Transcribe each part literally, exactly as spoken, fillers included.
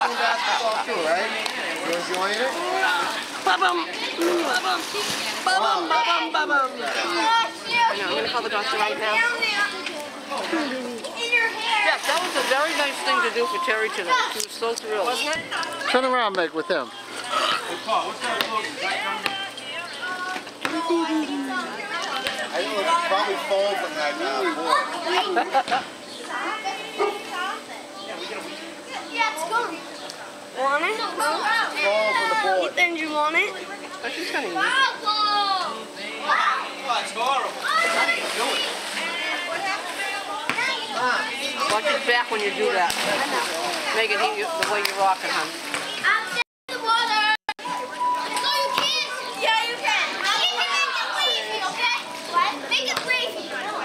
basketball too, right? You enjoying it? Ba-bum! Ba-bum! Ba-bum! Ba-bum! Ba-bum! I know, I'm going to call the doctor right now. Yes, that was a very nice thing to do for Terry today. She was so thrilled. Wasn't it? Turn around, Meg, with him. Hey, Paul, what's that look? I think it's probably fall from that uh, board. Yeah, it's gone. Want it? Fall from the board. Ethan, do you want it? Oh, she's going to eat it. Oh, it's horrible. How do you do it? Watch your back when you do that. Make it eat you the way you're rocking, hon. I'm in the water. So you can? Yeah, you can. You can make it wavy, okay? What? Make it wavy.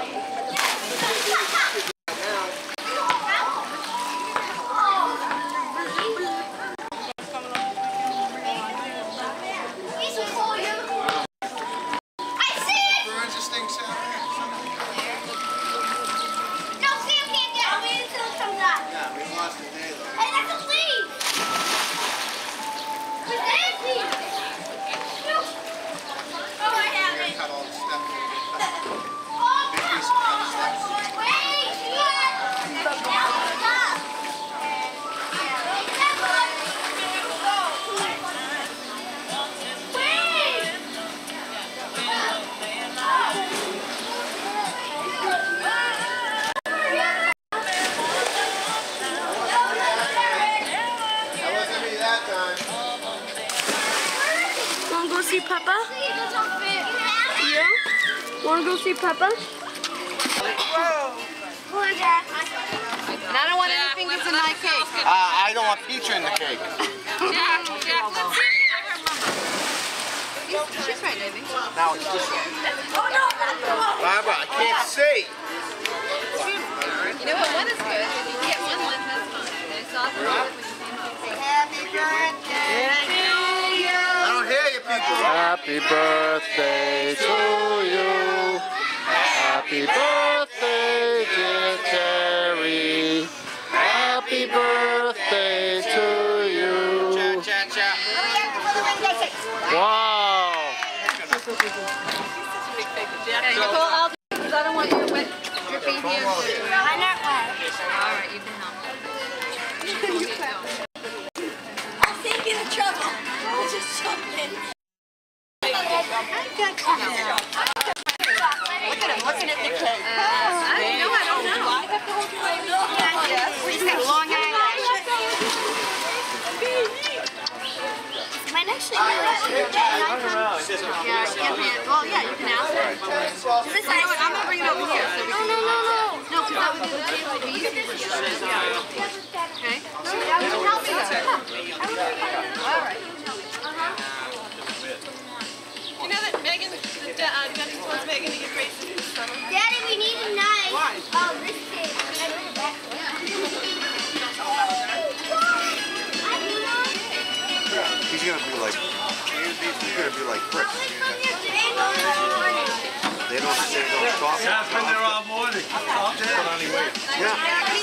See Papa? You? Wanna go see Papa? Whoa! Who is that? And I don't want any fingers in my cake. Uh, I don't want pizza in the cake. Jack, Jack, let's see. She's right, baby. Now it's this one. Barbara, I can't see. You know what? One is good. If you get one left, that's fine. I saw the one when you came to Happy birthday to you. I don't hear you, people. Happy birthday to you. Happy birthday, dear Terry. Happy birthday to you. Cha, cha, cha. Wow. Okay, Nicole, I'll do it because I don't want you to wet dripping hands. I'm not wet. All right, you can help. You can go. I'll save you the trouble. I'll just jump in. Look at him looking at the cake. Uh, I don't know. I don't know. I have to hold your baby. Yes. He's got long eyelashes. My next thing is Yeah, you can. Well, yeah, you can ask her. this You know what? I'm going to bring it over here. So we No, can no, no, no. No, because that would do the table would be easier for you. Okay? Help me. All right. You know that Megan, the de uh, dentist wants Megan to get braces this summer? Daddy, we need a knife. Why? Oh, this kid. He's gonna be like, he's gonna be like Chris. They don't say don't talk. Yeah, I've been there all morning. Yeah.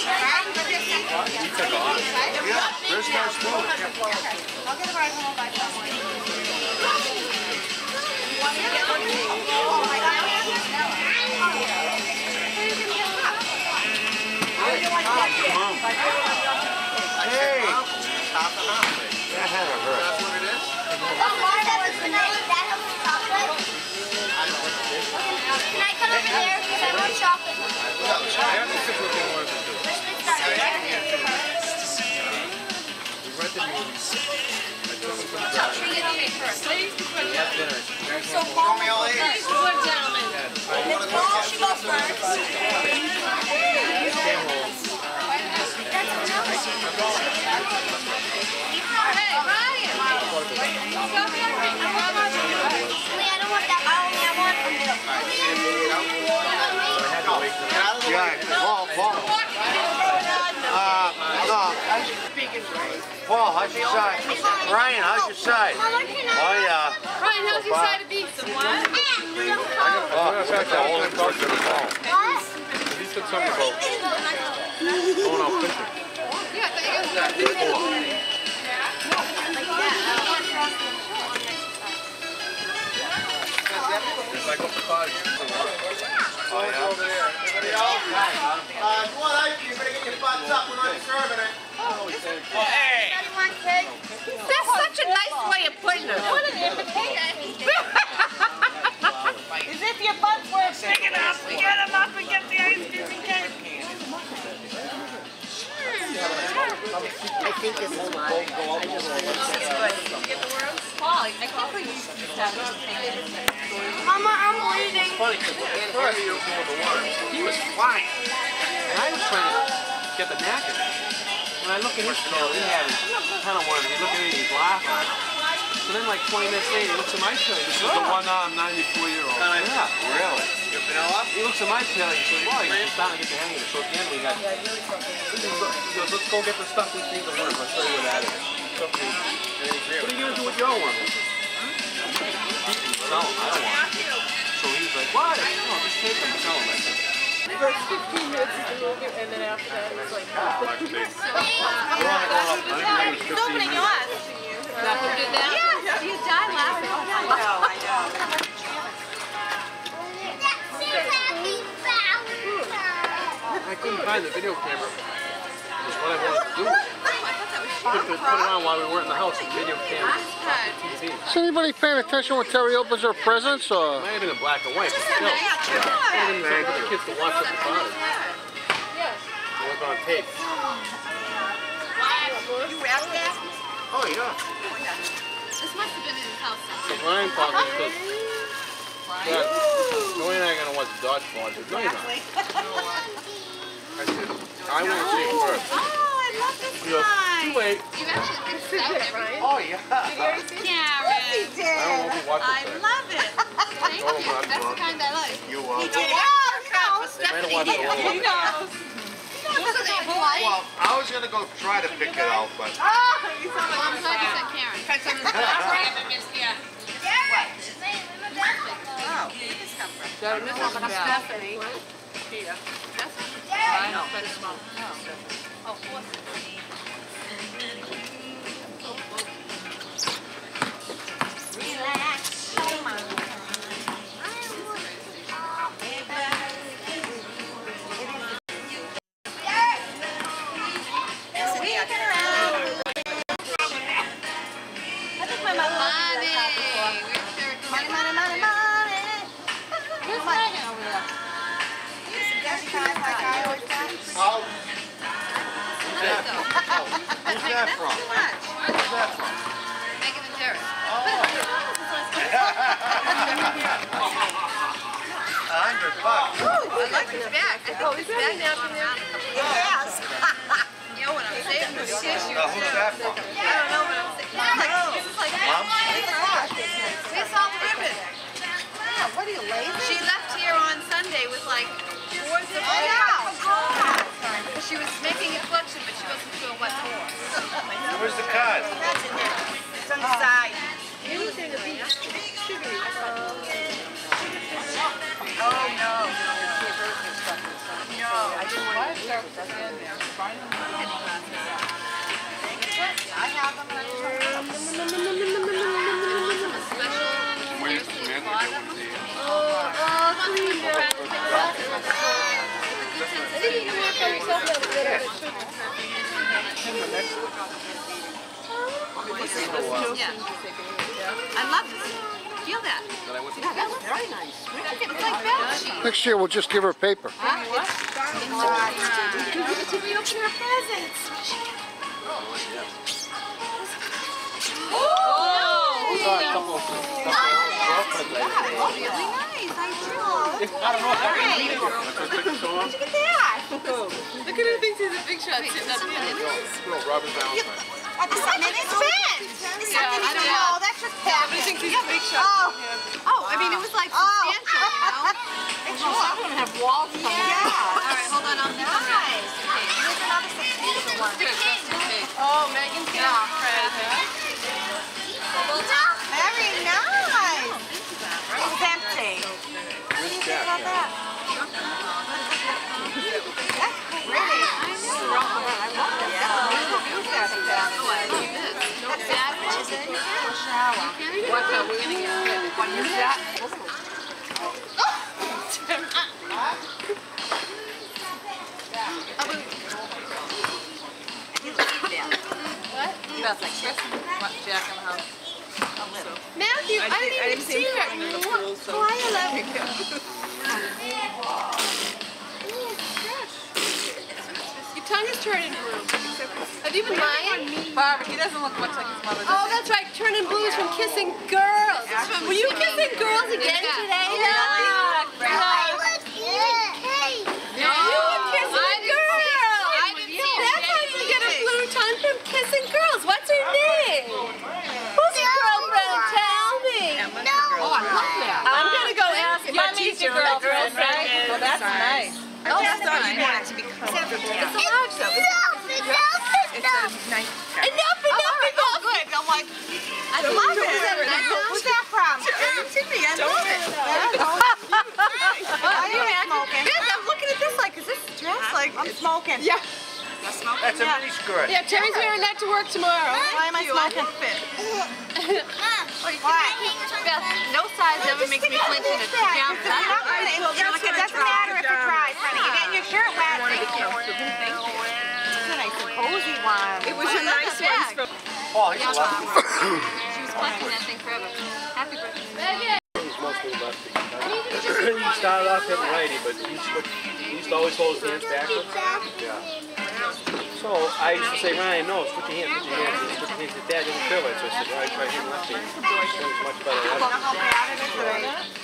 Yeah, Chris starts smoking. I'll get a ride home by someone. Hey! That had to hurt. That's what it is? Can I come over there? Because I want chocolate. So Paul, please, one gentleman. If Paul should go first. Hey, Ryan! Wait, I don't want that. I only want a milk. Yeah, Paul, Paul. Uh, no. Paul, how's your side? Ryan, how's your side? Oh, yeah. Ryan, how's your side of beef? Some what? Oh, that's the whole important of the ball. What? He said something about going out fishing. Yeah, I thought you guys were going to do that. want cake? That's such a nice way of putting it. What an invitation. As if your butts were big enough to get them up and get the ice cream and cake. I think this is why I just Paul, I can't believe you established a thing. Mama, I'm bleeding. Funny, because at first he was doing the water. He was flying. And I was trying to get the knack of it. When I look at his tail, he had it kind of wanted. He looked at me and he's laughing. So then like twenty minutes later, he looks at my tail. This is the one arm ninety-four year old. Yeah. Really? Your vanilla? He looks at my tail and he says, well, you're starting to get the hang of it. So at the end we got, he goes, let's go get the stuff we feed the worms. I'll show you what that is. Stuff we, and he said, what are you going to do with your worms? Sell them. I don't want them. So he was like, what? No, just take them and sell them. I said, The first fifteen minutes is the movie, and then after that it's like, oh. He's opening yours. Not to do that? Yes, you die laughing. I know, I know. I couldn't find the video camera. It was what I wanted to do. I thought that was Put, the, put it on while we weren't in the house. The video camera off the T V. Is anybody paying attention when Terry opens her presents? Or? It might have been in black and white, but still. It might have been something for the kids to watch at the party. Yes. It was on tape. You wrapped that? Oh, yeah. This must have been in his house. So Brian called me and says, Dad, Joey and I are going to watch dodgeball. I said, no, you're not. I said, I want to see it first. Oh, I love this He goes, guy. you wait. You actually fixed it out everything. Oh, yeah. Karen. I don't know if he watches I that. love it. Thank Oh, you. my That's the God. kind I like. You He uh, did. Oh, no. I might have watched all of He it. knows. Wasn't it polite? Well, I was going to go try to pick it out, but... Oh, you sound Well, I'm like glad you said Karen. That this one's bad. Stephanie. Here. I know, but it's small. relax. Come on. Oh. Who's that from? Who's that from? Who's that from? Megan and Derek. A hundred bucks. I like his bag. I think his bag now come around a couple of Yes. You know what I'm saying? The tissue. Uh, who's that from? I don't know what I'm saying. This is like, this is like, this all the ribbon. What are you, lazy? She left here on Sunday with like four zips of Yeah. She was making a collection, but she wasn't sure what for. Where's the card? That's in there. It's on the side. Anything to be sugary. Oh, no. No, I didn't want to start with that in there. I have them. Yeah. I love this. Feel that. Yeah, that was very nice. It's like bed sheet. Next year we'll just give her paper. Huh? What? It's to reopen her presents. Oh! We saw a couple of girlfriends I had. Really nice. I do. I don't know if I can read it. Let's take a show off. Look at that. Look at him, thinks he's a big shot sitting up here. No, Robert Valentine. Oh, this is it's bent. It's Yeah, something I you don't know. know. That's just He packaging. thinks he's a big shot. Oh. Oh, I mean, it was like Oh. substantial, you know? It's Some of them have walls coming Yeah. out. All right, hold on. I'll keep on that. Nice. Here's another substantial one. Good, just in case. Oh, Megan's getting Yeah. present. Very nice. It's empty. What do you think about that? That's pretty. I love that. Yeah. Use that stuff. Oh, I love this. No sandwiches in here. Shower. What's up? We're gonna get one use that. What? smells like Christmas. Jack in the house. Matthew, I, I didn't did- I even didn't see see him that. coming in the pool, so- Oh, I love you. Your tongue is turning blue. Have you been lying? Barbara, he doesn't look much like his mother. Oh, that's right. Turning blue is from kissing girls. Were you kissing girls again today? Yeah. You were kissing girls. I didn't see him. That's how you get a blue tongue from kissing girls. What's her name? Who's your girlfriend? Tell me. Oh, I love that. I'm gonna go ask your Mommy's teacher. your girlfriend, right? Well, that's nice. Oh, I just that's thought you nice. wanted to be comfortable. It's a large though. It's a nice car. Enough, enough, enough. Good. I'm like, I love it. Is that a nice house? who's that from? Timmy, I love it. Are you smoking? Yes, I'm looking at this like, is this dress like? I'm smoking. Yeah. That's a mini skirt. Yeah, Terry's wearing that to work tomorrow. Why am I smoking? Beth, no size ever makes me flinch in a pajama. It doesn't matter if it dries, honey. You're getting your shirt wet. Thank you. It's a nice cozy one. It was a nice one from... Oh, he's a lot. She was collecting that thing forever. Happy birthday. He's mostly lefty. He started off hitting righty, but he used, to, he used to always hold his hands backwards. Yeah. So I used to say, Ryan, no, switch your hands, switch your hands. He switched his hands. His dad didn't feel it, so I said, all right, try hitting lefty. It's much better. You know how bad it is today.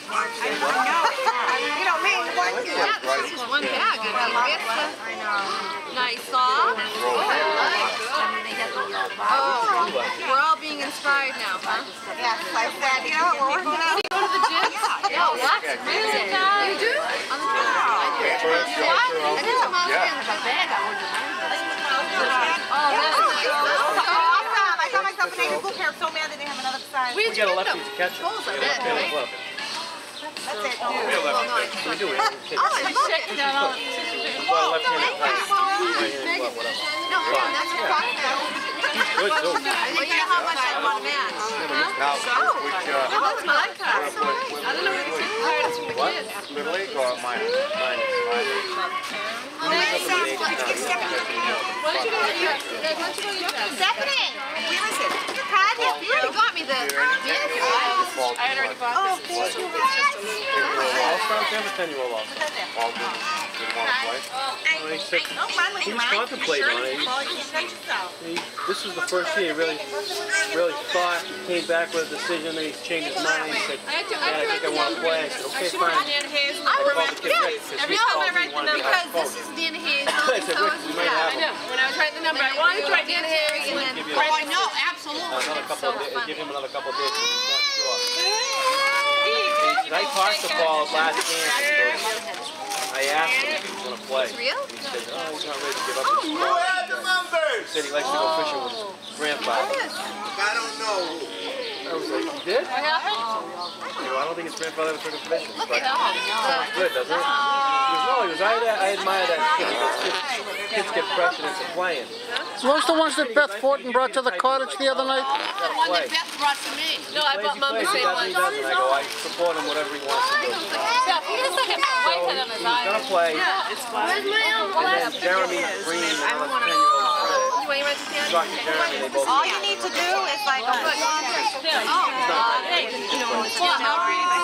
You know me, one Yeah, this is just one bag. I mean, it's a I know. nice soft. Oh, I like it. Oh, we're all being inspired now, huh? Yes, I said, you know what, we're working out. You go to the gym? No, what? Really? You do? On the gym? I do. What? I did some other things in the bag. I wouldn't Oh, that's nice. Awesome. I got myself a navy blue pair. I'm so mad they didn't have another size. Where'd We you got a get them? lefty to catch it. Holes We are got a good, lefty right? glove. That's it. Well, no, I just We do it. Oh, I'm shaking down all the Well, left-handed right. Right-handed glove, whatever. No, no, that's your problem. Good, too. Well, you know how much I want to match. Now, which, uh, Oh, that's my car. That's so nice. I don't know where the kids are. It's from the what? kids. Little League or minor? Minor. Oh, nice. Why don't you go to your Why don't you go to your dress? Stephanie, where is it? Your card? You already got me the Yes, I had already bought Oh, this. thank you. I'll start with ten ten roll off. All good. Didn't want to play? When he's sick, No fun when he you was ride. contemplating on it. He, Well, you can't touch yourself. he, this was the first year he really, really thought, came back with a decision, then he changed his mind. He said, I had to, Dad, I think I want to play. I said, okay, fine. I would Called the kid Rick, because Every he time called I me, write he the wanted to number, be on because the this phone. is Dan Hayes. I said, Rick, you might have I know. When I was writing the number, I wanted to write Dan Hayes and then Give you write I know, absolutely. another couple of days, give him another couple of days if he's not sure. He said, I talked to Paul last game. I asked him if he was going to play. real? He said, oh, he's not ready to give up his spot. Add the numbers! He said he likes to go fishing with his grandfather. I don't know. I was like, he did? What happened? You know, I don't think his grandfather ever took him fishing. Look But at that. sounds good, doesn't it? He goes, no, he goes, I, I admire that kid because kids, kids get precedence of playing. Those the ones that Beth Fortin brought to the cottage the other night? The one that Beth brought to me. No, I bought Mom the He same does, he one. does, and I go, I support him, whatever he wants to do. Beth, he has like a whitehead on his He was eye. going to play, Where's my own and then Jeremy Green, another ten-year-old friend, You want to write this down? talked to Jeremy, they both All you need to do is like a good Oh, uh, hey, you know, it's what? How are you?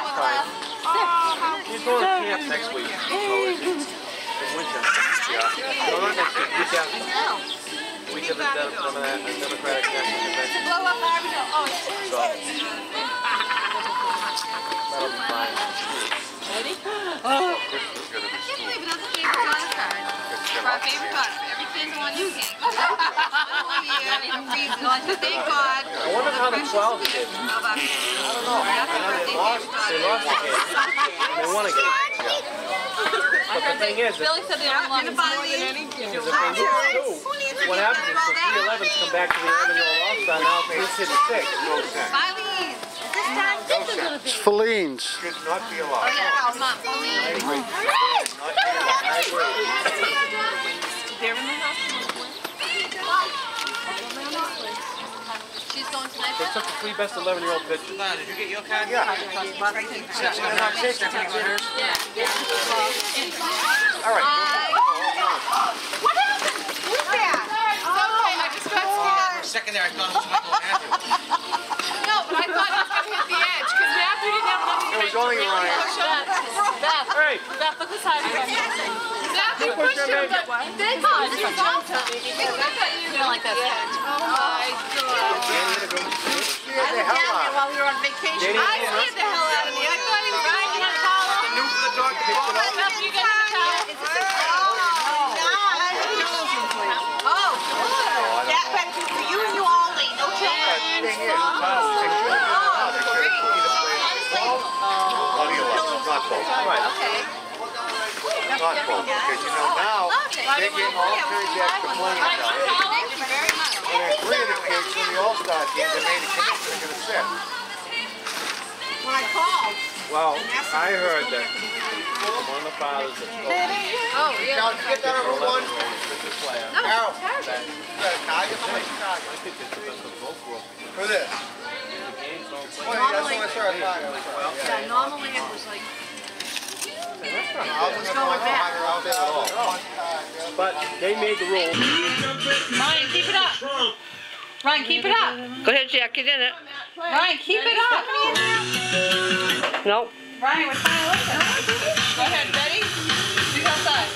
He's going to camp next week. So it's in winter. Yeah. No, not next week. Week after. The week of the Dem- Dem- uh, Democratic National Convention. Blow up Harvey. Oh, it's So that'll be fine. ready? Oh. This is going to be I can't school. believe another favorite daughter card. For our favorite daughter. Everything's on you, King. Oh, yeah. Even reason. Thank God. I wonder how the twelve did. I don't know. I know they lost. They lost the game. And they won a game. But the thing is, if, Billy said they only won more than any is if they lose two, what happens is the three elevens come back to the eleven-year-old all-star. Now it's hit at six. No sense. Fileys. No sense. It's Fellines. Should not be allowed. Yeah, come on, I Fileys. agree. Not be allowed. I agree. They're in the house. She's going tonight. They took the three best eleven-year-old pitchers. Did you get your card? Yeah. All right. What happened? Who's that? Okay, I just got scared. second there, I thought it was Michael Matthews. No, but I thought it was going to hit the edge because Matthew didn't have enough It was only Ryan. Beth, Hey! Beth, look aside. Matthew Push pushed him him, in. but they thought you jumped him. I thought you were like that. Oh my God. Scared the hell out. While we were on vacation. I scared the hell out of me. I thought he was going to get a towel. New for the dog to pick it up. Beth, you get him a towel. Oh, that better be for you and you only. No children. The thing is, oh, they should have either played twelve or the eleven. Not twelve. Right. Okay. Not twelve. Because you know now, they're getting all kinds of extra playing Thank time. you very much. And then three of the kids from the All-Star team that made a commitment they're going to sit. When I called, Well, I heard that one of the fathers that spoke Oh, yeah. Now, did you get that on Route one? this player. No, Carol. it's You got a target? How much you target? I think they took us to both groups. For this? The games don't Oh, play. yeah, that's when I saw a target. Yeah, normally it was like, I was going back. Around there at all. But they made the rule. Ryan, keep it up. Ryan, keep it up. Go ahead, Jack, get in it. Ryan, keep it up. Nope. Ryan, we're trying to listen. Go ahead, Betty. You go outside.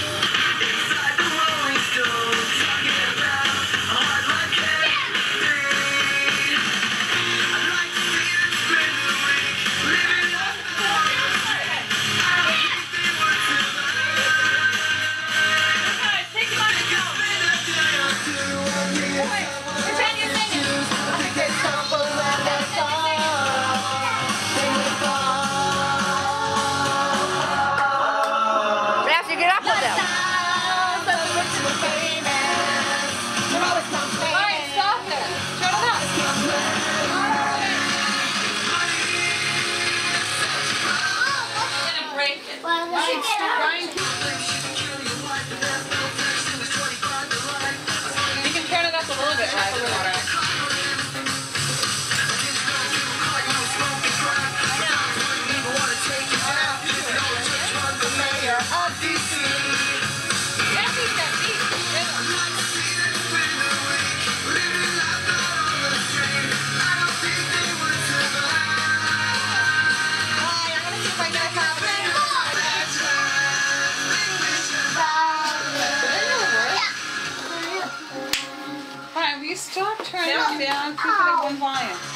Matthew, get up with them. alright, stop there. Shut it up. I'm gonna break it. Ryan, Ryan, you can turn it up a little bit, Ryan. Ryan, will you stop turning it down? Keep it at one volume.